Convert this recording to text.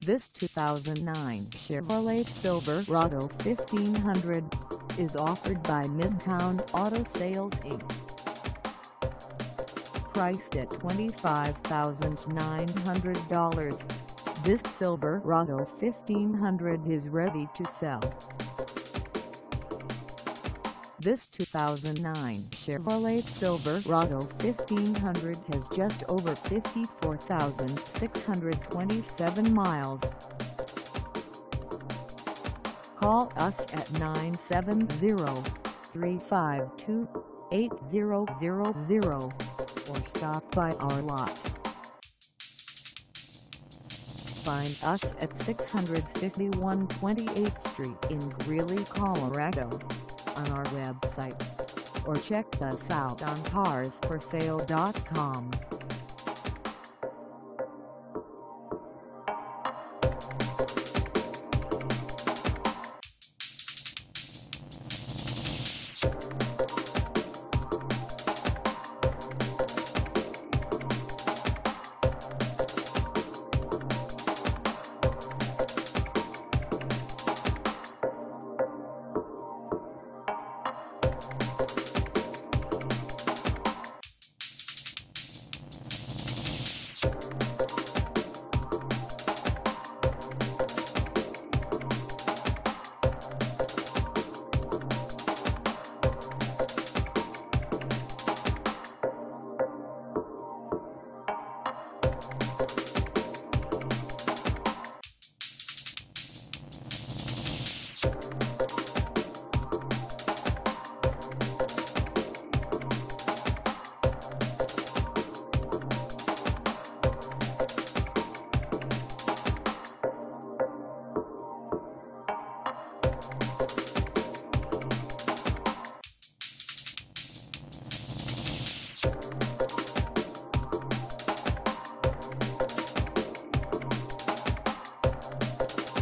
This 2009 Chevrolet Silverado 1500 is offered by MIDTOWN Auto Sales Inc. Priced at $25,900, this Silverado 1500 is ready to sell. This 2009 Chevrolet Silverado 1500 has just over 54,627 miles. Call us at 970-352-8000 or stop by our lot. Find us at 651 28th Street in Greeley, Colorado, on our website, or check us out on carsforsale.com.